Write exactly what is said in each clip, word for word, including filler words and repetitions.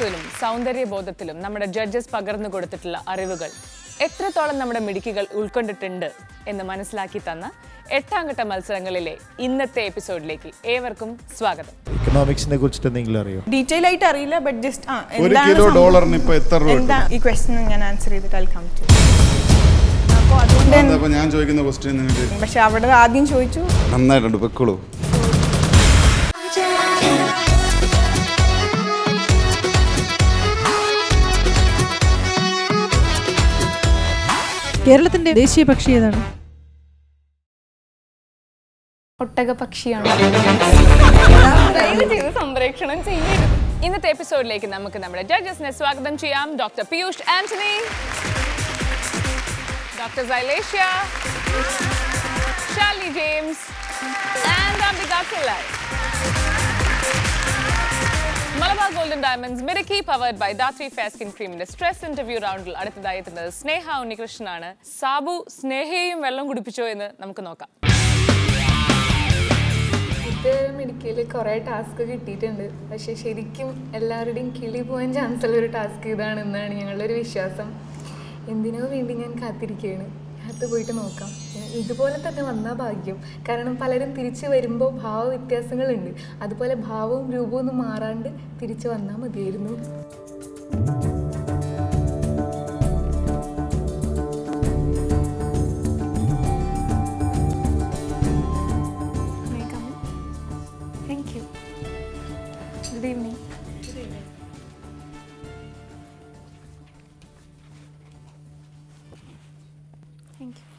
കൗശലത്തിലും സൗന്ദര്യബോധത്തിലും നമ്മുടെ ജഡ്ജസ് പകർന്നു കൊടുത്തിട്ടുള്ള അറിവുകൾ എത്രത്തോളം നമ്മുടെ മിടുക്കികൾ ഉൾക്കൊണ്ടിട്ടുണ്ട് എന്ന് മനസ്സിലാക്കി തന്ന എട്ടാം ഘട്ട മത്സരങ്ങളിലെ ഇന്നത്തെ എപ്പിസോഡിലേക്ക് ഏവർക്കും സ്വാഗതം. ഇക്കണോമിക്സിനെ കുറിച്ചിട്ട് എന്തെങ്കിലും അറിയോ? ഡീറ്റെയിൽ ആയിട്ട് അറിയില്ല, ബട്ട് ജസ്റ്റ് ആ ഒരു കിലോ ഡോളറിന് ഇപ്പോൾ എത്ര രൂപ? എന്താ ഈ ക്വസ്റ്റ്യൻ ഞാൻ ആൻസർ ചെയ്തിട്ട് ഐ കം ടു. അപ്പോൾ അതുകൊണ്ട് അപ്പോൾ ഞാൻ ചോദിക്കുന്ന ക്വസ്റ്റ്യൻ നിങ്ങൾക്ക് പക്ഷെ അവിടെ ആദ്യം ചോദിച്ചു. നന്നായിട്ടുണ്ട്, വെക്കോളൂ. കേരളത്തിന്റെ ദേശീയ പക്ഷി ഏതാണ്? ഒട്ടക പക്ഷിയാണ്. സംപ്രേക്ഷണം ചെയ്യരുത്. ഇന്നത്തെ എപ്പിസോഡിലേക്ക് നമുക്ക് നമ്മുടെ ജഡ്ജസിനെ സ്വാഗതം ചെയ്യാം. Doctor Piyush Antony, doctor Syleshia, Shalini James and Ambika Pillai. Malabar Golden Diamonds Midukki powered by Dhatri Fair Skin Cream in the stress interview roundil അടുത്തതായി എത്തുന്നത് സ്നേഹ ഉണ്ണികൃഷ്ണനാണ്. സാബു സ്നേഹയും വെള്ളം കുടിപ്പിച്ചോ എന്ന് നമുക്ക് നോക്കാം. ഇത് മിടുക്കിയിൽ കുറേ ടാസ്ക് കിട്ടിയിട്ടുണ്ട്, പക്ഷേ ശരിക്കും എല്ലാവരുടെയും കിളി പോകാൻ ചാൻസ് ഉള്ള ഒരു ടാസ്ക് ഇതാണെന്നാണ് ഞങ്ങളുടെ ഒരു വിശ്വാസം. എന്തിനോ വേണ്ടി ഞാൻ കാത്തിരിക്കുകയാണ്. അത് പോയിട്ട് നോക്കാം. ഇതുപോലെ തന്നെ വന്നാൽ ഭാഗ്യം. കാരണം പലരും തിരിച്ച് വരുമ്പോൾ ഭാവ വ്യത്യാസങ്ങളുണ്ട്. അതുപോലെ ഭാവവും രൂപവും ഒന്നും മാറാണ്ട് തിരിച്ച് വന്നാൽ മതിയായിരുന്നു. Thank you. Good evening. Good evening. Thank you.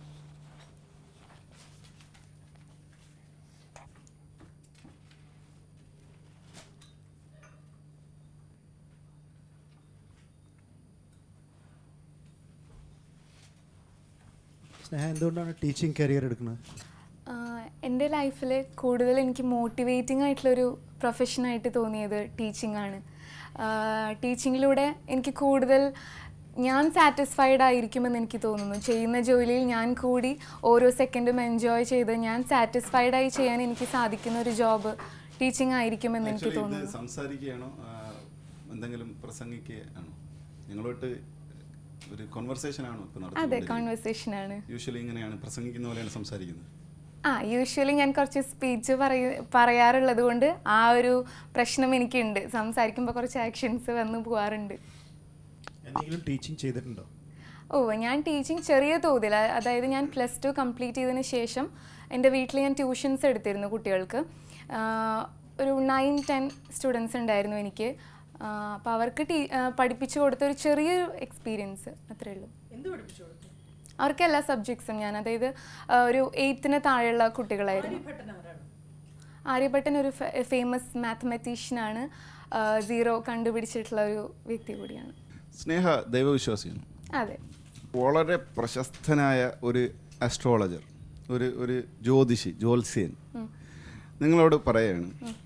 സ്നേഹ എന്തുകൊണ്ടാണ് ടീച്ചിങ് കരിയർ എടുക്കുന്നത്? എൻ്റെ ലൈഫിൽ കൂടുതൽ എനിക്ക് മോട്ടിവേറ്റിംഗ് ആയിട്ടുള്ളൊരു പ്രൊഫഷനായിട്ട് തോന്നിയത് ടീച്ചിങ് ആണ്. ടീച്ചിങ്ങിലൂടെ എനിക്ക് കൂടുതൽ ഞാൻ സാറ്റിസ്ഫൈഡ് ആയിരിക്കുമെന്ന് എനിക്ക് തോന്നുന്നു. ചെയ്യുന്ന ജോലിയിൽ ഞാൻ കൂടി ഓരോ സെക്കൻഡും എൻജോയ് ചെയ്ത് ഞാൻ സാറ്റിസ്ഫൈഡ് ആയി ചെയ്യാൻ എനിക്ക് സാധിക്കുന്ന ഒരു ജോബ് ടീച്ചിങ് ആയിരിക്കുമെന്ന് എനിക്ക് തോന്നുന്നു. സംസാരിക്കുകയാണോ എന്തെങ്കിലും പ്രസംഗിക്കുകയാണോ? നിങ്ങളോട്ട് ഒരു കോൺവെർസേഷൻ ആണോ ഇപ്പോൾ നടത്തുന്നത്? അതെ, കോൺവെർസേഷൻ ആണ്. യൂഷ്വലി ഇങ്ങനെയാണ് പ്രസംഗിക്കുന്ന പോലെയാണ് സംസാരിക്കുന്നത്? ആ യൂഷ്വലി ഞാൻ കുറച്ച് സ്പീച്ച് പറയ പറയാറുള്ളത് കൊണ്ട് ആ ഒരു പ്രശ്നം എനിക്കുണ്ട്. സംസാരിക്കുമ്പോൾ കുറച്ച് ആക്ഷൻസ് വന്നു പോകാറുണ്ട്. എന്തെങ്കിലും ടീച്ചിങ് ചെയ്തിട്ടുണ്ടോ? ഓ, ഞാൻ ടീച്ചിങ് ചെറിയ തോതിൽ, അതായത് ഞാൻ പ്ലസ് ടു കംപ്ലീറ്റ് ചെയ്തതിന് ശേഷം എൻ്റെ വീട്ടിൽ ഞാൻ ട്യൂഷൻസ് എടുത്തിരുന്നു കുട്ടികൾക്ക്. ഒരു നയൻ ടെൻ സ്റ്റുഡൻസ് ഉണ്ടായിരുന്നു എനിക്ക്. അപ്പോൾ അവർക്ക് ടീ പഠിപ്പിച്ചു കൊടുത്ത ഒരു ചെറിയൊരു എക്സ്പീരിയൻസ് അത്രയേ ഉള്ളൂ. അവർക്ക് എല്ലാ സബ്ജക്ട്സും ഞാൻ, അതായത് ഒരു എയ്ത്തിന് താഴെയുള്ള കുട്ടികളായിരുന്നു. ആര്യഭട്ടൻ ഒരു ഫേമസ് മാത്തമാറ്റീഷ്യനാണ്, സീറോ കണ്ടുപിടിച്ചിട്ടുള്ള ഒരു വ്യക്തി കൂടിയാണ്. സ്നേഹ ദൈവവിശ്വാസിയാണ്. അതെ, വളരെ പ്രശസ്തനായ ഒരു അസ്ട്രോളജർ, ഒരു ഒരു ജ്യോതിഷി, ജ്യോത്സ്യൻ നിങ്ങളോട് പറയാണ്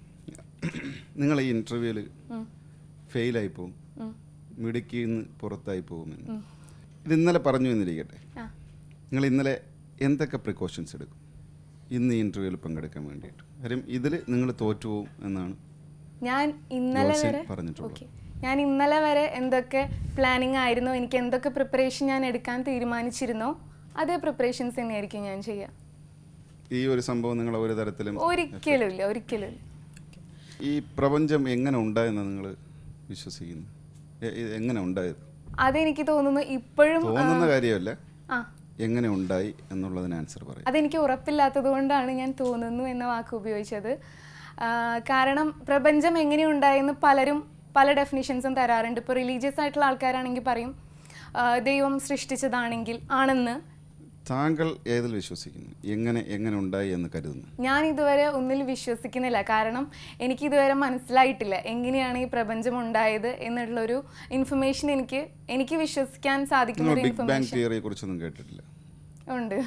നിങ്ങൾ ഈ ഇൻ്റർവ്യൂവിൽ ഫെയിലായി പോകും, മിടുക്കിയിൽ നിന്ന് പുറത്തായി പോകുമെന്ന്. ഇത് ഇന്നലെ പറഞ്ഞു എന്നിരിക്കട്ടെ, നിങ്ങൾ ഇന്നലെ എന്തൊക്കെ പ്രിക്കോഷൻസ് എടുക്കും ഇന്ന് ഈ ഇൻ്റർവ്യൂവിൽ പങ്കെടുക്കാൻ വേണ്ടിയിട്ട്? കാര്യം ഇതിൽ നിങ്ങൾ തോറ്റുപോകും എന്നാണ് ഞാൻ ഇന്നലെ വരെ പറഞ്ഞിട്ടുള്ളത്. ഞാൻ ഇന്നലെ വരെ എന്തൊക്കെ പ്ലാനിങ് ആയിരുന്നോ, എനിക്ക് എന്തൊക്കെ പ്രിപ്പറേഷൻ ഞാൻ എടുക്കാൻ തീരുമാനിച്ചിരുന്നോ അതേ പ്രിപ്പറേഷൻസ് തന്നെയായിരിക്കും ഞാൻ ചെയ്യുക. ഈ ഒരു സംഭവം നിങ്ങൾ ഒരു തരത്തിലും ഒരിക്കലും ഇല്ല, ഒരിക്കലും ഇല്ല. ഈ പ്രപഞ്ചം എങ്ങനെ ഉണ്ടായെന്ന് നിങ്ങൾ വിശ്വസിക്കുന്നു? എങ്ങനെ ഉണ്ടായത്? അതെനിക്ക് തോന്നുന്നു ഇപ്പോഴും തോന്നുന്ന കാര്യമല്ല, എങ്ങനെ ഉണ്ടായി എന്നുള്ളതിന് ആൻസർ പറയും. അതെനിക്ക് ഉറപ്പില്ലാത്തത് കൊണ്ടാണ് ഞാൻ തോന്നുന്നു എന്ന വാക്ക് ഉപയോഗിച്ചത്. കാരണം പ്രപഞ്ചം എങ്ങനെ ഉണ്ടായെന്ന് പലരും പല ഡെഫിനിഷൻസും തരാറുണ്ട്. ഇപ്പോൾ റിലീജിയസ് ആയിട്ടുള്ള ആൾക്കാരാണെങ്കിൽ പറയും ദൈവം സൃഷ്ടിച്ചതാണെങ്കിൽ ആണെന്ന്. താങ്കൾ ഏതിൽ വിശ്വസിക്കുന്നു? എങ്ങനെ എങ്ങനെ ഉണ്ടായി എന്ന് കരുതുന്നു? ഞാൻ ഇതുവരെ ഒന്നിൽ വിശ്വസിക്കുന്നില്ല. കാരണം എനിക്ക് ഇതുവരെ മനസ്സിലായിട്ടില്ല എങ്ങനെയാണ് ഈ പ്രപഞ്ചം ഉണ്ടായത് എന്നുള്ളൊരു ഇൻഫർമേഷൻ എനിക്ക് എനിക്ക് വിശ്വസിക്കാൻ സാധിക്കുന്ന ഒരു ബിഗ് ബാങ് തിയറിയെ കുറിച്ചൊന്നും കേട്ടിട്ടില്ല? ഉണ്ട്,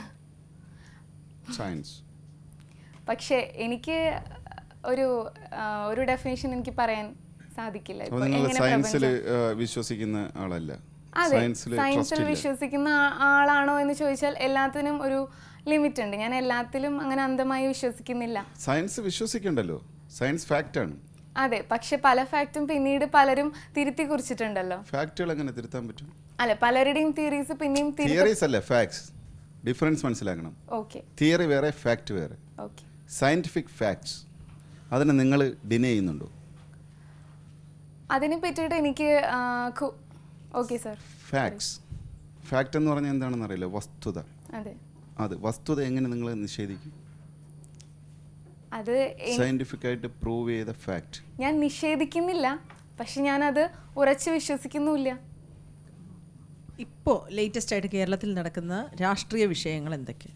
സയൻസ്. പക്ഷേ എനിക്ക് ഒരു ഒരു ഡെഫിനേഷൻ എനിക്ക് പറയാൻ സാധിക്കില്ല. സയൻസിൽ വിശ്വസിക്കുന്ന ആളല്ല. അതെ, സയൻസിൽ വിശ്വസിക്കുന്ന ആളാണോ എന്ന് ചോദിച്ചാൽ എല്ലാത്തിനും ഒരു ലിമിറ്റ് ഉണ്ട്. ഞാൻ എല്ലാത്തിലും അങ്ങനെ അന്ധമായി വിശ്വസിക്കുന്നില്ല. സയൻസ് വിശ്വസിക്കണ്ടല്ലോ, സയൻസ് ഫാക്റ്റ് ആണ്. അതെ, പക്ഷെ പല ഫാക്റ്റും പിന്നീട് പലരും തിരുത്തി കുറിച്ചിട്ടുണ്ടല്ലോ. ഫാക്റ്റുകൾ എങ്ങനെ തിരുത്താൻ പറ്റും? അല്ല, പലരുടെയും തിയറീസ് പിന്നെയും തിയറീസ് അല്ല, ഫാക്ട്സ്. ഡിഫറൻസ് മനസ്സിലാക്കണം. ഓക്കെ, തിയറി വേറെ, ഫാക്റ്റ് വേറെ. ഓക്കെ. സയന്റിഫിക് ഫാക്ട്സ് അതിനെ നിങ്ങൾ ഡിനൈ ചെയ്യുന്നുണ്ടോ? അതിനെ പറ്റിയിട്ട് എനിക്ക് ഓക്കെ സർ. ഫാക്ട്സ്, ഫാക്റ്റ് എന്ന് പറഞ്ഞാൽ എന്താണെന്ന് അറിയില്ല, വസ്തുത. അതെ, അത് വസ്തുത എങ്ങനെ നിങ്ങൾ നിഷേധിക്കും? അത് സയന്റിഫിക് ആയിട്ട് പ്രൂവ് ചെയ്ത ഫാക്റ്റ് ഞാൻ നിഷേധിക്കുന്നില്ല, പക്ഷെ ഞാനത് ഉറച്ചു വിശ്വസിക്കുന്നുമില്ല. ഇപ്പോൾ ലേറ്റസ്റ്റ് ആയിട്ട് കേരളത്തിൽ നടക്കുന്ന രാഷ്ട്രീയ വിഷയങ്ങൾ എന്തൊക്കെ?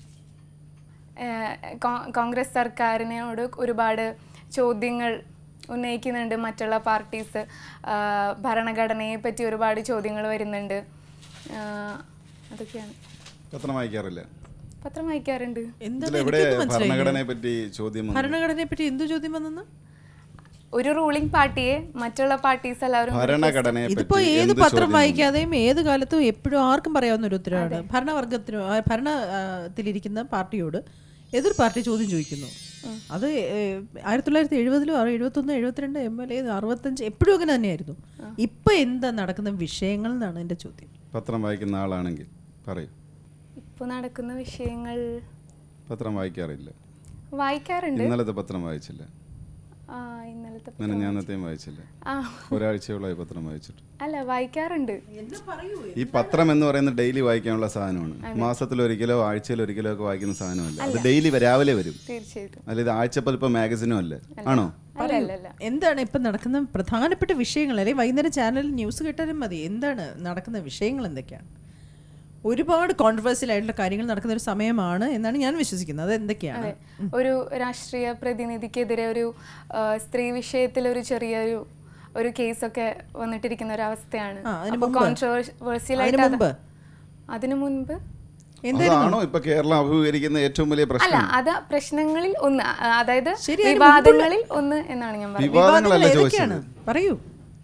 കോൺഗ്രസ് സർക്കാരിനോട് ഒരുപാട് ചോദ്യങ്ങൾ ഉന്നയിക്കുന്നുണ്ട് മറ്റുള്ള പാർട്ടീസ്. ഭരണഘടനയെ പറ്റി ഒരുപാട് ചോദ്യങ്ങൾ വരുന്നുണ്ട്. അതൊക്കെയാണ്. പത്രം വായിക്കാറില്ല? പത്രം വായിക്കാറുണ്ട്. ഭരണഘടനയെ പറ്റി ചോദ്യം ഭരണഘടനയെ പറ്റി എന്ത് ചോദ്യം വന്നെന്ന്? ഒരു റൂളിംഗ് പാർട്ടിയെ മറ്റുള്ള പാർട്ടീസ് എല്ലാവരും. ഇതിപ്പോ ഏത് പത്രം വായിക്കാതെയും ഏത് കാലത്തും എപ്പോഴും ആർക്കും പറയാവുന്ന ഒരു ഉത്തരവാണ്. ഭരണവർഗത്തിനോ ഭരണത്തിലിരിക്കുന്ന പാർട്ടിയോട് എതിർ പാർട്ടി ചോദ്യം ചോദിക്കുന്നു. അത് ആയിരത്തി തൊള്ളായിരത്തി എഴുപതിലും എഴുപത്തൊന്ന് എഴുപത്തിരണ്ട് എം എൽ എ അറുപത്തഞ്ച് എപ്പോഴും അങ്ങനെ തന്നെയായിരുന്നു. ഇപ്പൊ എന്താ നടക്കുന്ന വിഷയങ്ങൾ എന്നാണ് എന്റെ ചോദ്യം. പത്രം വായിക്കുന്ന ആളാണെങ്കിൽ പറയൂ. ഇപ്പൊ നടക്കുന്ന വിഷയങ്ങൾ പത്രം വായിക്കാറില്ല? വായിക്കാറുണ്ട്. ഇന്നലത്തെ പത്രം വായിച്ചില്ല? ഞാനത്തെയും വായിച്ചില്ല. ഒരാഴ്ചയോളായി പത്രം വായിച്ചിട്ട്. അല്ല, വായിക്കാറുണ്ട്. ഈ പത്രം എന്ന് പറയുന്നത് ഡെയിലി വായിക്കാനുള്ള സാധനമാണ്. മാസത്തിലൊരിക്കലോ ആഴ്ചയിലൊരിക്കലോ ഒക്കെ വായിക്കുന്ന സാധനമല്ല. അത് ഡെയിലി രാവിലെ വരും. അല്ല, ഇത് ആഴ്ചപ്പതിപ്പ് മാഗസിനും അല്ല. ആണോ? എന്താണ് ഇപ്പൊ നടക്കുന്ന പ്രധാനപ്പെട്ട വിഷയങ്ങൾ? അല്ലെങ്കിൽ വൈകുന്നേരം ചാനലിൽ ന്യൂസ് കേട്ടാലും മതി. എന്താണ് നടക്കുന്ന വിഷയങ്ങൾ എന്തൊക്കെയാണ്? ഒരുപാട് കോൺട്രവേഴ്സ്യൽ ആയിട്ടുള്ള കാര്യങ്ങൾ നടക്കുന്ന ഒരു സമയമാണ് എന്നാണ് ഞാൻ വിശ്വസിക്കുന്നത്. അത് എന്തൊക്കെയാണ്? ഒരു രാഷ്ട്രീയ പ്രതിനിധിക്കെതിരെ ഒരു സ്ത്രീ വിഷയത്തിൽ ഒരു ചെറിയൊരു ഒരു കേസൊക്കെ വന്നിട്ടിരിക്കുന്ന ഒരു അവസ്ഥയാണ്. കോൺട്രവേഴ്സ്യൽ ആയിട്ട് അതിനു മുൻപ് എന്താണോ ഇപ്പൊ കേരളം അഭിമുഖീകരിക്കുന്ന ഏറ്റവും വലിയ പ്രശ്നം? അല്ല, അത് പ്രശ്നങ്ങളിൽ ഒന്ന്, അതായത് വിവാദങ്ങളിൽ ഒന്ന് എന്നാണ് ഞാൻ പറയുന്നത്. പറയൂ.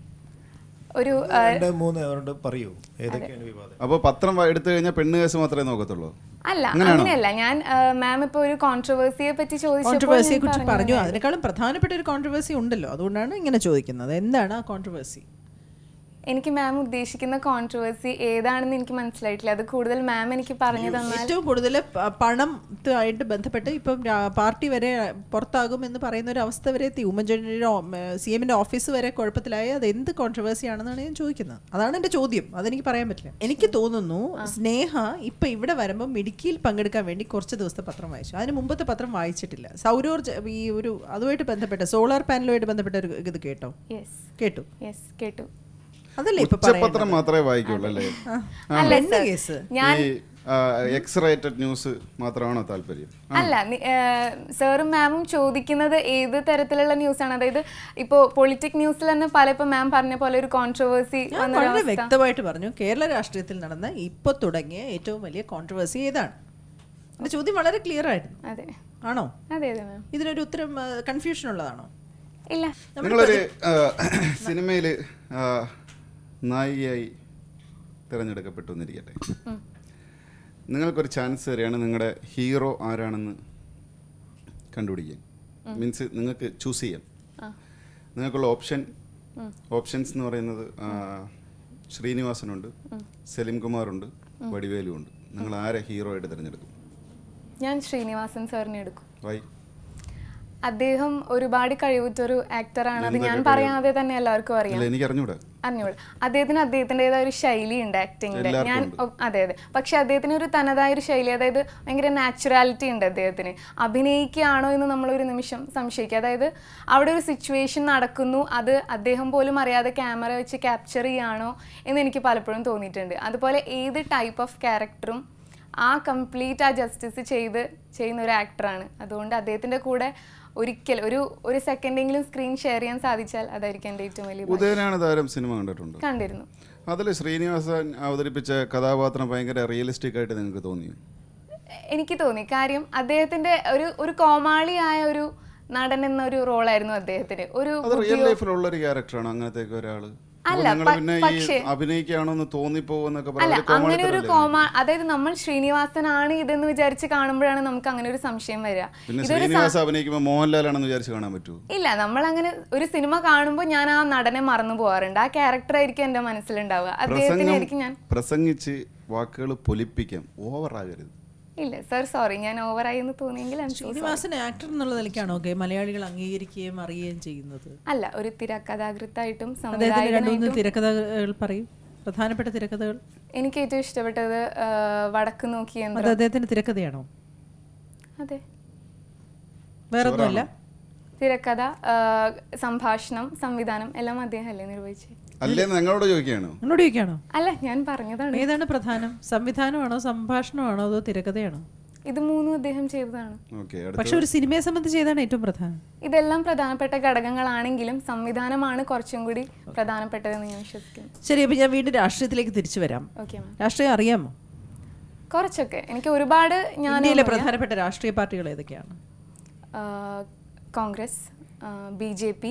ഒരു പറയൂ. അപ്പൊ പത്രം എടുത്തു കഴിഞ്ഞാൽ പെണ്ണ് കേസ് മാത്രമേ നോക്കത്തുള്ളൂ? അല്ല, അങ്ങനെയല്ല. ഞാൻ മാം ഇപ്പൊ ഒരു കോൺട്രവേഴ്സിയെ പറ്റി കോൺട്രവേഴ്സിയെ കുറിച്ച് പറഞ്ഞു. അതിനേക്കാളും പ്രധാനപ്പെട്ട ഒരു കോൺട്രവേഴ്സി ഉണ്ടല്ലോ, അതുകൊണ്ടാണ് ഇങ്ങനെ ചോദിക്കുന്നത്. എന്താണ് ആ കോൺട്രവേഴ്സി? എനിക്ക് മാം ഉദ്ദേശിക്കുന്ന കോൺട്രവേഴ്സി ഏതാണെന്ന് എനിക്ക് മനസ്സിലായിട്ടില്ല. അത് കൂടുതൽ മാം എനിക്ക് പറഞ്ഞു തന്നാൽ. ഏറ്റവും കൂടുതൽ പണമായിട്ട് ബന്ധപ്പെട്ട് ഇപ്പം പാർട്ടി വരെ പുറത്താകും എന്ന് പറയുന്ന ഒരു അവസ്ഥ വരെ എത്തി. ഉമ്മൻചാണ്ടിയുടെ സി എമ്മിന്റെ ഓഫീസ് വരെ കുഴപ്പത്തിലായി. അത് എന്ത് കോൺട്രവേഴ്സി ആണെന്നാണ് ഞാൻ ചോദിക്കുന്നത്. അതാണ് എൻ്റെ ചോദ്യം. അതെനിക്ക് പറയാൻ പറ്റില്ല. എനിക്ക് തോന്നുന്നു സ്നേഹ ഇപ്പൊ ഇവിടെ വരുമ്പോൾ മിടുക്കിയിൽ പങ്കെടുക്കാൻ വേണ്ടി കുറച്ച് ദിവസത്തെ പത്രം വായിച്ചു. അതിന് മുമ്പത്തെ പത്രം വായിച്ചിട്ടില്ല. സൗരോർജ ഈ ഒരു അതുമായിട്ട് ബന്ധപ്പെട്ട സോളാർ പാനലുമായിട്ട് ബന്ധപ്പെട്ട ഒരു ഇത് കേട്ടോ? കേട്ടു കേട്ടു അതല്ലേ ഇപ്പൊ പത്രം മാത്രമേ വായിക്കുള്ളൂ അല്ലേ? എക്സ് റേറ്റഡ് ന്യൂസ് മാത്രമാണോ താല്പര്യം? അല്ല, സാറും മാമും ചോദിക്കുന്നത് ഏത് തരത്തിലുള്ള ന്യൂസ് ആണ്? അതായത് ഇപ്പോ പൊളിറ്റിക് ന്യൂസിൽ തന്നെ പല ഇപ്പൊ മാം പറഞ്ഞ പോലെ ഒരു കോൺട്രവേഴ്സി വളരെ വ്യക്തമായിട്ട് പറഞ്ഞു. കേരള രാഷ്ട്രീയത്തിൽ നടന്ന ഇപ്പൊ തുടങ്ങിയ ഏറ്റവും വലിയ കോൺട്രവേഴ്സി ഏതാണ്? എന്റെ ചോദ്യം വളരെ ക്ലിയർ ആയിരുന്നു. അതെ ആണോ? അതെ അതെ മാം. ഇതിനൊരു ഉത്തരം കൺഫ്യൂഷൻ ഉള്ളതാണോ? ഇല്ല. നിങ്ങളൊരു സിനിമയില് നായികയായി തിരഞ്ഞെടുക്കപ്പെട്ടു എന്നിരിക്കട്ടെ. നിങ്ങൾക്കൊരു ചാൻസ് തരികയാണ് നിങ്ങളുടെ ഹീറോ ആരാണെന്ന് കണ്ടുപിടിക്കാൻ. മീൻസ് നിങ്ങൾക്ക് ചൂസ് ചെയ്യാം. നിങ്ങൾക്കുള്ള ഓപ്ഷൻ ഓപ്ഷൻസ് എന്ന് പറയുന്നത് ശ്രീനിവാസനുണ്ട്, സലിം കുമാറുണ്ട്, വടിവേലു ഉണ്ട്. നിങ്ങൾ ആരെ ഹീറോ ആയിട്ട് തിരഞ്ഞെടുക്കും? ഞാൻ ശ്രീനിവാസൻ സാറിനെ എടുക്കും. വൈ? അദ്ദേഹം ഒരുപാട് കഴിവുറ്റൊരു ആക്ടറാണ്. അത് ഞാൻ പറയാതെ തന്നെ എല്ലാവർക്കും അറിയാം. എനിക്ക് അറിഞ്ഞൂടാ. അറിഞ്ഞൂടാ. അദ്ദേഹത്തിന് അദ്ദേഹത്തിൻ്റെതായ ഒരു ശൈലി ഉണ്ട് ആക്ടിങ്ങിന്റെ. ഞാൻ അതെ അതെ പക്ഷെ അദ്ദേഹത്തിന് ഒരു തനതായ ഒരു ശൈലി, അതായത് ഭയങ്കര നാച്ചുറാലിറ്റി ഉണ്ട് അദ്ദേഹത്തിന്. അഭിനയിക്കുകയാണോ എന്ന് നമ്മളൊരു നിമിഷം സംശയിക്കുക. അതായത് അവിടെ ഒരു സിറ്റുവേഷൻ നടക്കുന്നു, അത് അദ്ദേഹം പോലും അറിയാതെ ക്യാമറ വെച്ച് ക്യാപ്ചർ ചെയ്യുകയാണോ എന്ന് എനിക്ക് പലപ്പോഴും തോന്നിയിട്ടുണ്ട്. അതുപോലെ ഏത് ടൈപ്പ് ഓഫ് ക്യാരക്ടറും ആ കംപ്ലീറ്റ് ആ ജസ്റ്റിസ് ചെയ്ത് ചെയ്യുന്ന ഒരു ആക്ടറാണ്. അതുകൊണ്ട് അദ്ദേഹത്തിൻ്റെ കൂടെ ഒരിക്കൽ ഒരു ഒരു സെക്കൻഡെങ്കിലും സ്ക്രീൻ ഷെയർ ചെയ്യാൻ സാധിച്ചാൽ അതായിരിക്കും എൻ്റെ ഏറ്റവും വലിയ. ഉദയനാണ് താരം സിനിമ കണ്ടിട്ടുണ്ട്? കണ്ടിരുന്നു. അതിൽ ശ്രീനിവാസൻ അവതരിപ്പിച്ച കഥാപാത്രം ഭയങ്കര റിയലിസ്റ്റിക് ആയിട്ട് നിങ്ങൾക്ക് തോന്നിയോ? എനിക്ക് തോന്നി. കാര്യം അദ്ദേഹത്തിൻ്റെ ഒരു ഒരു കോമാളിയായ ഒരു നടൻ എന്നൊരു റോളായിരുന്നു അദ്ദേഹത്തിന്. ഒരു റിയൽ ലൈഫിലുള്ള ഒരു ക്യാരക്ടറാണ് അങ്ങനത്തെ ഒരാള്? അല്ല പിന്നെ ഈ അഭിനയിക്കാണോന്ന് തോന്നിപ്പോന്നൊക്കെ അല്ല അങ്ങനെ ഒരു കോമ അതായത് നമ്മൾ ശ്രീനിവാസനാണ് ഇതെന്ന് വിചാരിച്ച് കാണുമ്പോഴാണ് നമുക്ക് അങ്ങനെ ഒരു സംശയം വരിക. ഇല്ല, നമ്മൾ അങ്ങനെ ഒരു സിനിമ കാണുമ്പോൾ ഞാൻ ആ നടനെ മറന്നു പോകാറുണ്ട്. ആ ക്യാരക്ടർ ആയിരിക്കും എന്റെ മനസ്സിലുണ്ടാവുക. അദ്ദേഹത്തിനായിരിക്കും ഞാൻ പ്രസംഗിച്ച് വാക്കുകൾ പൊലിപ്പിക്കാം, ഓവറാകരുത്. ഇല്ല സർ, സോറി, ഞാൻ ഓവറായി എന്ന് തോന്നിയെങ്കിൽ ശ്രീനിവാസൻ ആക്ടർ എന്നുള്ള നിലയ്ക്കാണോ ഓക്കെ മലയാളികൾ അംഗീകരിക്കുകയും അറിയുകയും ചെയ്യുന്നത്? അല്ല, ഒരു തിരക്കഥാകൃത്തായിട്ടും തിരക്കഥകൾ പറയും. പ്രധാനപ്പെട്ട തിരക്കഥകൾ എനിക്ക് ഏറ്റവും ഇഷ്ടപ്പെട്ടത് വടക്ക് നോക്കി. അത് അദ്ദേഹത്തിന്റെ തിരക്കഥയാണോ? അതെ, വേറൊന്നുമല്ല. തിരക്കഥ, സംഭാഷണം, സംവിധാനം എല്ലാം അദ്ദേഹം അല്ലേ നിർവഹിച്ചത്? ഞങ്ങളോട് ചോദിക്കുകയാണോ? എന്നോട് ചോദിക്കുകയാണോ? അല്ല, ഞാൻ പറഞ്ഞതാണ്. ഏതാണ് പ്രധാനം? സംവിധാനമാണോ, സംഭാഷണമാണോ, അതോ തിരക്കഥയാണോ? ഇത് മൂന്നും അദ്ദേഹം ചെയ്തതാണ്. പക്ഷെ ഒരു സിനിമയെ സംബന്ധിച്ച് ഏതാണ് ഏറ്റവും പ്രധാനം? ഇതെല്ലാം പ്രധാനപ്പെട്ട ഘടകങ്ങളാണെങ്കിലും സംവിധാനമാണ് കുറച്ചും കൂടി പ്രധാനപ്പെട്ടതെന്ന് ഞാൻ വിശ്വസിക്കുന്നു. ശരി, അപ്പൊ ഞാൻ വീണ്ടും രാഷ്ട്രീയത്തിലേക്ക് തിരിച്ചു വരാം. രാഷ്ട്രീയം അറിയാമോ? കുറച്ചൊക്കെ. എനിക്ക് ഒരുപാട് ഞാൻ ഇന്ത്യയിലെ പ്രധാനപ്പെട്ട രാഷ്ട്രീയ പാർട്ടികൾ ഏതൊക്കെയാണ്? Congress, B J P,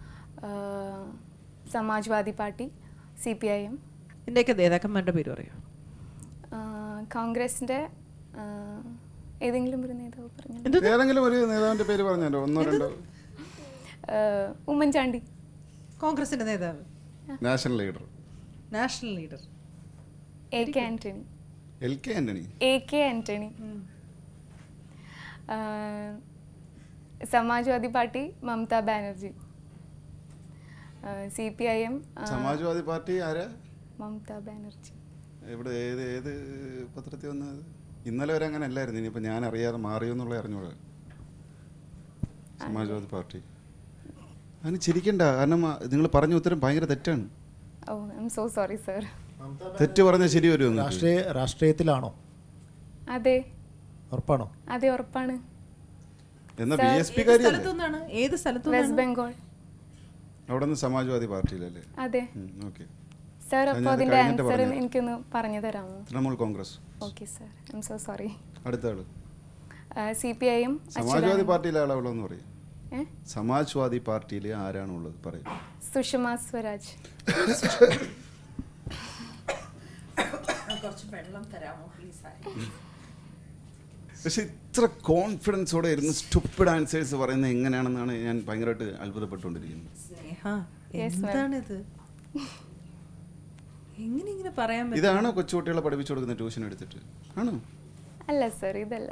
Samajwadi party, C P I M. ഇതിൻ്റെയൊക്കെ നേതാക്കന്മാരുടെ പേര് പറയോ? കോൺഗ്രസിന്റെ ഏതെങ്കിലും ഒരു നേതാവ് പറഞ്ഞു. ഏതെങ്കിലും ഒരു നേതാവിന്റെ പേര് പറഞ്ഞല്ലോ, ഒന്നോ രണ്ടോ. ഉമ്മൻചാണ്ടി. കോൺഗ്രസിന്റെ നേതാവ്? National leader. National leader A K Antony. L K Antony. A K Antony. Samajwadi party Mamata Banerjee. C P I M Samajwadi party ആരാ? മമതാ ബാനർജി. ഇവിടെ ഏത് ഏത് പത്രത്തിൽ വന്നത്? ഇന്നലെ വരെ അങ്ങനെ അല്ലായിരുന്നു, ഇനിയിപ്പോൾ ഞാൻ അറിയാതെ മാറിയോ എന്നുള്ള അറിഞ്ഞൂടാ. സമാജ്വാദി പാർട്ടി. അതിന് ചിരിക്കണ്ട, കാരണം നിങ്ങൾ പറഞ്ഞ ഉത്തരം ഭയങ്കര തെറ്റാണ്. Oh, I am so sorry sir. തെറ്റ് പറഞ്ഞ ശരി വരുമോ? രാഷ്ട്രീയ രാഷ്ട്രീയത്തിലാണോ? അതെ. ഉറപ്പാണോ? അതെ, ഉറപ്പാണ്. എന്നാ ബി എസ് പി കാരി ഏത് സ്ഥലത്ത്? വെസ്റ്റ് ബംഗാൾ. അവിടെ നിന്ന് സമാജ്വാദി പാർട്ടിയിലല്ലേ? അതെ. ഓക്കെ സർ, അപ്പോൾ അതിന്റെ ആൻസർ എനിക്കൊന്ന് പറഞ്ഞു തരാമോ? Trinamool Congress. Okay sir, I am so sorry. അടുത്ത ആള് C P I M. Samajwadi പാർട്ടിയിലെ ആളുള്ളതെന്ന് പറയും. സമാജ്വാദി പാർട്ടിയിൽ ആരാണുള്ളത് പറയും? സുഷമ സ്വരാജ്. കുറച്ച് വെള്ളം തരാമോ പ്ലീസ്? പക്ഷെ ഇത്ര കോൺഫിഡൻസോടെ ഇരുന്ന് സ്റ്റുപ്പിഡ് ആൻസേഴ്സ് പറയുന്നത് എങ്ങനെയാണെന്നാണ് ഞാൻ ഭയങ്കരമായിട്ട് അത്ഭുതപ്പെട്ടുകൊണ്ടിരിക്കുന്നത്. ഇതാണോ കൊച്ചുകുട്ടികളെ പഠിപ്പിച്ചു കൊടുക്കുന്ന ട്യൂഷൻ എടുത്തിട്ട്? ആണോ? അല്ല സർ, ഇതല്ല.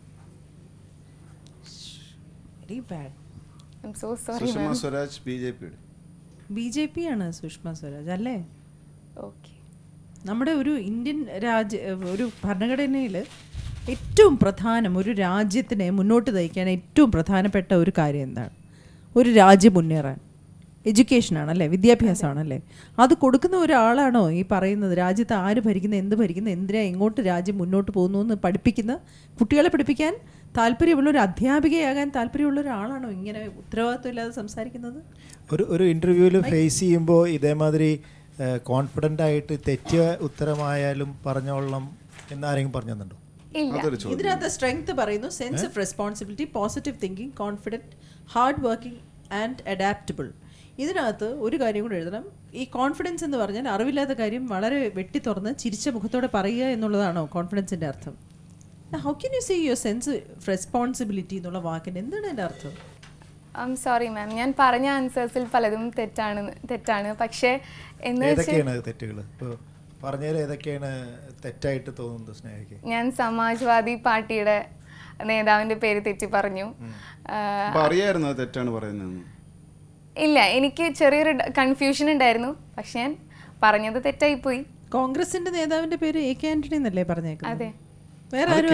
സുഷമ സ്വരാജ് ബി ജെ പിയുടെ. ബി ജെ പി ആണ് സുഷമ സ്വരാജ് അല്ലേ? ഓക്കെ. നമ്മുടെ ഒരു ഇന്ത്യൻ രാജ്യ ഒരു ഭരണഘടനയിൽ ഏറ്റവും പ്രധാനം, ഒരു രാജ്യത്തിനെ മുന്നോട്ട് നയിക്കാൻ ഏറ്റവും പ്രധാനപ്പെട്ട ഒരു കാര്യം എന്താണ്? ഒരു രാജ്യം മുന്നേറാൻ എഡ്യൂക്കേഷനാണല്ലേ, വിദ്യാഭ്യാസമാണല്ലേ. അത് കൊടുക്കുന്ന ഒരാളാണോ ഈ പറയുന്നത് രാജ്യത്ത് ആര് ഭരിക്കുന്ന, എന്ത് ഭരിക്കുന്ന, എന്തിനാ എങ്ങോട്ട് രാജ്യം മുന്നോട്ട് പോകുന്നു എന്ന് പഠിപ്പിക്കുന്ന, കുട്ടികളെ പഠിപ്പിക്കാൻ താല്പര്യമുള്ള ഒരു അധ്യാപികയാകാൻ താല്പര്യമുള്ള ഒരാളാണോ ഇങ്ങനെ ഉത്തരവാദിത്വം ഇല്ലാതെ സംസാരിക്കുന്നത്? ഒരു ഒരു ഇൻ്റർവ്യൂവിൽ ഫേസ് ചെയ്യുമ്പോൾ ഇതേമാതിരി കോൺഫിഡൻ്റ് ആയിട്ട് തെറ്റിയ ഉത്തരമായാലും പറഞ്ഞോളണം എന്നാരെങ്കിലും പറഞ്ഞു തന്നുണ്ടോ? ഇതിനകത്ത് സ്ട്രെങ്ത് പറയുന്നു sense of responsibility, positive thinking, confident, hard working and adaptable. ഇതിനകത്ത് ഒരു കാര്യം കൂടെ എഴുതണം. ഈ കോൺഫിഡൻസ് എന്ന് പറഞ്ഞാൽ അറിവില്ലാത്ത കാര്യം വളരെ വെട്ടി തുറന്ന് ചിരിച്ച മുഖത്തോടെ പറയുക എന്നുള്ളതാണോ കോൺഫിഡൻസിൻ്റെ അർത്ഥം? How can you say your sense of responsibility എന്നുള്ള വാക്കിന് എന്താണ് എൻ്റെ അർത്ഥം? ഐ ആം സോറി മാം, ഞാൻ പറഞ്ഞ ആൻസേഴ്സിൽ പലതും തെറ്റാണ് തെറ്റാണ് പക്ഷേ തെറ്റുകൾ പറഞ്ഞാൽ ഏതൊക്കെയാണ് തെറ്റായിട്ട് തോന്നുന്നത് സ്നേഹയ്ക്ക്? ഞാൻ സമാജ്വാദി പാർട്ടിയുടെ നേതാവിന്റെ പേര് തെറ്റി പറഞ്ഞു. അറിയായിരുന്നു തെറ്റാണ് പറയുന്നത്? ഇല്ല, എനിക്ക് ചെറിയൊരു കൺഫ്യൂഷൻ ഉണ്ടായിരുന്നു, പക്ഷെ ഞാൻ പറഞ്ഞത് തെറ്റായി പോയി. കോൺഗ്രസിന്റെ നേതാവിന്റെ പേര് എ കെ ആന്റണി എന്നല്ലേ പറഞ്ഞേക്കുന്നത്? അതെ. വേറെ ആരും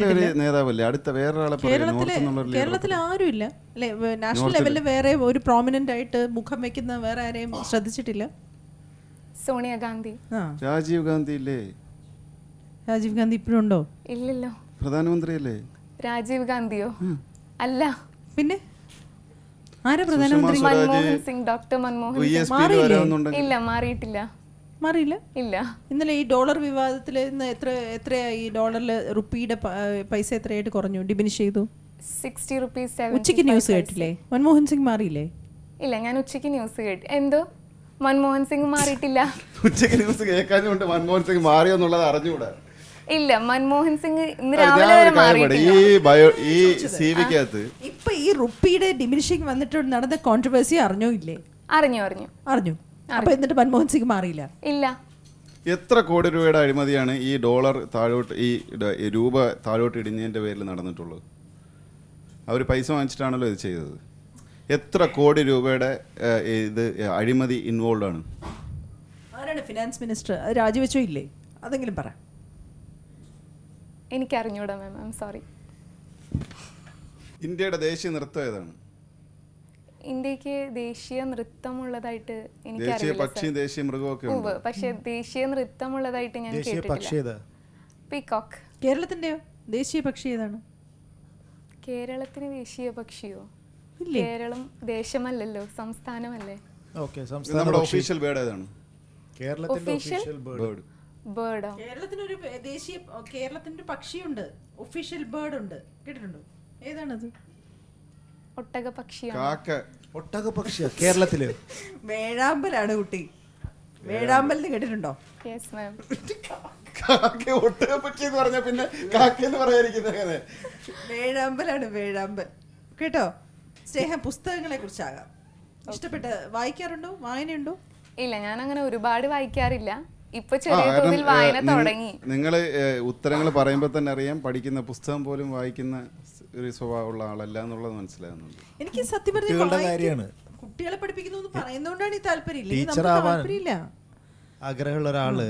കേരളത്തിൽ ആരും ഇല്ല അല്ലെ? നാഷണൽ ലെവലിൽ വേറെ ഒരു പ്രോമിനന്റ് ആയിട്ട് മുഖം വെക്കുന്ന വേറെ ആരെയും ശ്രദ്ധിച്ചിട്ടില്ല? സോണിയാഗാന്ധി. രാജീവ് ഗാന്ധി ഇല്ലേ? രാജീവ് ഗാന്ധി ഇപ്പോഴും ഉണ്ടോ? ഇല്ലല്ലോ. പ്രധാനമന്ത്രി അല്ലേ? രാജീവ് ഗാന്ധിയോ? അല്ല. പിന്നെ ആരാ പ്രധാനമന്ത്രി? മൻമോഹൻ സിംഗ്. ഡോക്ടർ മൻമോഹൻ സിംഗ്. ഇല്ല, മാറിയിട്ടില്ല. മാറിയില്ല? ഇല്ല. ഇന്നലെ ഈ ഡോളർ വിവാദത്തിൽ ഇന്ന് എത്ര എത്രയായി ഡോളറിൽ റുപ്പിയുടെ പൈസ എത്രയായിട്ട് കുറഞ്ഞു, ഡിമിനിഷ് ചെയ്തു? Sixty rupees. ഉച്ചയ്ക്ക് ന്യൂസ് കേട്ടില്ലേ? മൻമോഹൻ സിംഗ് മാറിയില്ലേ? ഇല്ല, ഞാൻ ഉച്ചയ്ക്ക് ന്യൂസ് കേട്ടു. എന്തോ മൻമോഹൻ സിംഗ് മാറിയിട്ടില്ല. ഉച്ചയ്ക്ക് ന്യൂസ് കേൾക്കാഞ്ഞുകൊണ്ട് മൻമോഹൻ സിംഗ് മാറിയോ എന്നുള്ളത് അറിഞ്ഞുകൂടാ. ഇല്ല, മൻമോഹൻ സിംഗ് ഇന്ന് രാവിലെ വരെ മാറിയിട്ടില്ല. ഈ ബയോ ഈ സിവിക്കകത്ത് ഇപ്പൊ ഈ റുപ്പിയുടെ ഡിമിനിഷിംഗ് വന്നിട്ട് നടന്ന കോൺട്രവേഴ്സി അറിഞ്ഞോ ഇല്ലേ? അറിഞ്ഞു അറിഞ്ഞു അറിഞ്ഞു. അപ്പൊ എന്നിട്ട് മൻമോഹൻ സിംഗ് മാറിയില്ല? ഇല്ല. എത്ര കോടി രൂപയുടെ അഴിമതിയാണ് ഈ ഡോളർ താഴോട്ട് ഈ രൂപ താഴോട്ട് ഇടിഞ്ഞതിന്റെ പേരിൽ നടന്നിട്ടുള്ളത്? അവർ പൈസ വാങ്ങിച്ചിട്ടാണല്ലോ ഇത് ചെയ്തത്. എത്ര കോടി രൂപയുടെ ഇത് അഴിമതി ഇൻവോൾവ് ആണ്? ആരാണ് ഫിനാൻസ് മിനിസ്റ്റർ? അത് രാജിവെച്ചോ ഇല്ലേ? അതെങ്കിലും പറ. എനിക്കറിഞ്ഞൂടാ മാം, ഐ എം സോറി. ഇന്ത്യയുടെ ദേശീയ നൃത്തം ഏതാണ്? ഇന്ത്യക്ക് ദേശീയ നൃത്തമുള്ളതായിട്ട് ദേശീയ എനിക്കറിയില്ല പക്ഷിയും ദേശീയ മൃഗമൊക്കെ ഉണ്ട്. പക്ഷെ ദേശീയ നൃത്തമുള്ളതായിട്ട് ഞാൻ കേട്ടിട്ടില്ല. പീകോക്ക്. കേരളത്തിന്റെയോ ദേശീയ പക്ഷി ഏതാണ്? കേരളത്തിന് ദേശീയ പക്ഷിയോ? കേരളം ദേശമല്ലല്ലോ, സംസ്ഥാനമല്ലേ. നമ്മുടെ ഒഫീഷ്യൽ ബേർഡ് ഏതാണ്? കേരളത്തിന്റെ ഒഫീഷ്യൽ ബേർഡ് ബേർഡോ? കേരളത്തിനൊരു ദേശീയ കേരളത്തിന്റെ പക്ഷിയുണ്ട്, ഒഫീഷ്യൽ ബേർഡ് ഉണ്ട്. കേട്ടിട്ടുണ്ടോ? ഏതാണത്? ഒട്ടക പക്ഷിയാണ്. കാക്ക. ഒട്ടക പക്ഷിയാ കേരളത്തില്? വേഴാമ്പലാണ് കുട്ടി. വേഴാമ്പലിന് കേട്ടിട്ടുണ്ടോ? Yes ma'am. കാക്ക ഒട്ടക പക്ഷി എന്ന് പറഞ്ഞാൽ പിന്നെ കാക്ക എന്ന് പറയാതിരിക്കുന്നത്? വേഴാമ്പലാണ്, വേഴാമ്പൽ. കേട്ടോ? സ്നേഹം പുസ്തകങ്ങളെ കുറിച്ചാകാം. ഇഷ്ടപ്പെട്ട് വായിക്കാറുണ്ടോ? വായനയുണ്ടോ? ഇല്ല, ഞാൻ അങ്ങനെ ഒരുപാട് വായിക്കാറില്ല. ഇപ്പൊ ചെറിയ തോതിൽ വായന തുടങ്ങി. നിങ്ങൾ ഉത്തരങ്ങൾ പറയുമ്പോൾ തന്നെ അറിയാം പഠിക്കുന്ന പുസ്തകം പോലും വായിക്കുന്ന ഒരു സ്വഭാവമുള്ള ആളല്ല എന്നുള്ളത് മനസ്സിലാകുന്നുണ്ട്. എനിക്ക് സത്യം പറഞ്ഞാൽ കുട്ടികളെ പഠിപ്പിക്കുന്നു പറയുന്നോണ്ടാണ് ഈ താല്പര്യമില്ല. ആഗ്രഹമുള്ള ഒരാള്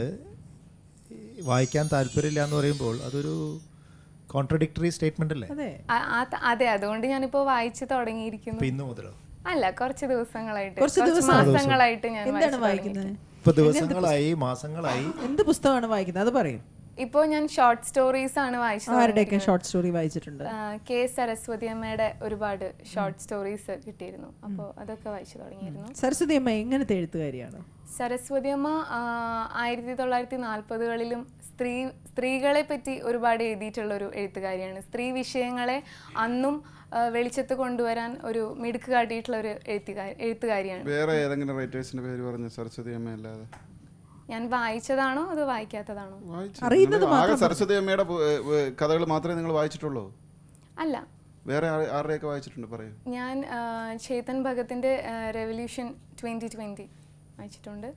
വായിക്കാൻ താല്പര്യമില്ല എന്ന് പറയുമ്പോൾ അതൊരു കോൺട്രഡിക്ടറി സ്റ്റേറ്റ്മെന്റ് അല്ലേ? അതെ, അതുകൊണ്ട് ഞാനിപ്പോ വായിച്ചു തുടങ്ങിയിരിക്കുന്നു. ഇന്ന് മുതലോ? അല്ല, കുറച്ച് ദിവസങ്ങളായിട്ട്, കുറച്ച് മാസങ്ങളായിട്ട് ഞാൻ വായിക്കുന്നത്. ഇപ്പൊ ദിവസങ്ങളായി, മാസങ്ങളായി. എന്ത് പുസ്തകമാണ് വായിക്കുന്നത് അത് പറയും. ഇപ്പോ ഞാൻ ഷോർട്ട് സ്റ്റോറീസ് ആണ് വായിച്ചത്. ആരുടെയൊക്കെ ഷോർട്ട് സ്റ്റോറി വായിച്ചിട്ടുണ്ട്? കെ സരസ്വതി അമ്മയുടെ ഒരുപാട് ഷോർട്ട് സ്റ്റോറീസ് കിട്ടിയിരുന്നു. അപ്പോൾ അതൊക്കെ വായിച്ചു തുടങ്ങിയിരുന്നു. സരസ്വതി അമ്മ എങ്ങനത്തെ എഴുത്തുകാരിയാണ്? സരസ്വതി അമ്മ ആയിരത്തി തൊള്ളായിരത്തി നാൽപ്പതുകളിലും സ്ത്രീ സ്ത്രീകളെ പറ്റി ഒരുപാട് എഴുതിയിട്ടുള്ള ഒരു എഴുത്തുകാരിയാണ്. സ്ത്രീ വിഷയങ്ങളെ അന്നും വെളിച്ചത്ത് കൊണ്ടുവരാൻ ഒരു മിടുക്ക് കാട്ടിയിട്ടുള്ള ഒരു എഴുത്തുകാരി എഴുത്തുകാരിയാണ്. വേറെ ഏതെങ്കിലും റൈറ്റേഴ്സിന്റെ പേര് പറഞ്ഞു സരസ്വതി അമ്മ അല്ലാതെ? ഞാൻ വായിച്ചതാണോ അതോ വായിക്കാത്തതാണോ? അറിയുന്നത് സരസ്വതി അമ്മയുടെ കഥകൾ മാത്രമേ നിങ്ങൾ വായിച്ചിട്ടുള്ളൂ? അല്ല, വേറെ ആരുടെയൊക്കെ വായിച്ചിട്ടുണ്ട് പറയൂ. ഞാൻ ചേതൻ ഭഗത്തിന്റെ റെവല്യൂഷൻ ട്വന്റി ട്വന്റി വായിച്ചിട്ടുണ്ട്.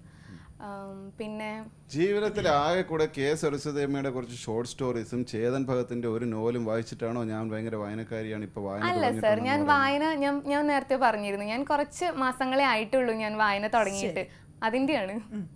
പിന്നെ ജീവിതത്തിൽ ആകെ കൂടെ കെ സരസ്വതി അമ്മയുടെ കുറച്ച് ഷോർട്ട് സ്റ്റോറീസും ചേതൻ ഭഗത്തിന്റെ ഒരു നോവലും വായിച്ചിട്ടാണോ ഞാൻ ഭയങ്കര വായനക്കാരിയാണ് ഇപ്പൊ വായന? അല്ല സർ, ഞാൻ വായന ഞാൻ ഞാൻ നേരത്തെ പറഞ്ഞിരുന്നു, ഞാൻ കുറച്ച് മാസങ്ങളെ ആയിട്ടുള്ളൂ ഞാൻ വായന തുടങ്ങിയിട്ട്. അതിന്റെയാണ്.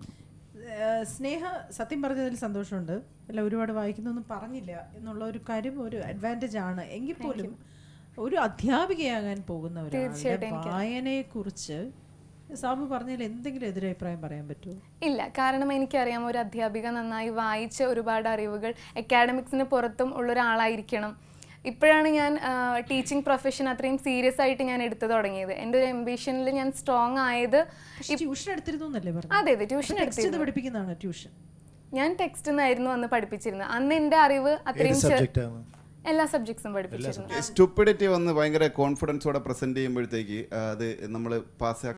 സ്നേഹ സത്യം പറഞ്ഞതിൽ സന്തോഷമുണ്ട്. അല്ല, ഒരുപാട് വായിക്കുന്നൊന്നും പറഞ്ഞില്ല എന്നുള്ള ഒരു കാര്യം ഒരു അഡ്വാൻറ്റേജ് ആണ്. എങ്കിൽ പോലും ഒരു അധ്യാപികയാകാൻ പോകുന്നവരാണ് വായനയെ കുറിച്ച് സാബു പറഞ്ഞതിൽ എന്തെങ്കിലും എതിരഭിപ്രായം പറയാൻ പറ്റുമോ? ഇല്ല, കാരണം എനിക്കറിയാം ഒരു അധ്യാപിക നന്നായി വായിച്ച ഒരുപാട് അറിവുകൾ അക്കാഡമിക്സിന് പുറത്തും ഉള്ളൊരാളായിരിക്കണം. ഇപ്പോഴാണ് ഞാൻ ടീച്ചിങ് പ്രൊഫഷൻ അത്രയും സീരിയസ് ആയിട്ട് ഞാൻ എടുത്തു തുടങ്ങിയത്. എൻ്റെ ഒരു എംബിഷനിൽ ഞാൻ സ്ട്രോങ് ആയത്. ട്യൂഷൻ എടുത്തിരുന്നു? അതെ അതെ, ട്യൂഷൻ എടുത്തിരുന്നു. പഠിപ്പിക്കുന്നതാണ് ട്യൂഷൻ. ഞാൻ ടെക്സ്റ്റ് നിന്നായിരുന്നു അന്ന് പഠിപ്പിച്ചിരുന്നത്. അന്ന് എൻ്റെ അറിവ് അത്രയും എല്ലാ സബ്ജക്ട്സും പഠിപ്പിച്ചിരുന്നു. സ്റ്റുപ്പിഡിറ്റി വന്ന് ഭയങ്കര കോൺഫിഡൻസോടെ പ്രസന്റ് ചെയ്യുമ്പോഴത്തേക്ക് അത് നമ്മൾ പാസ്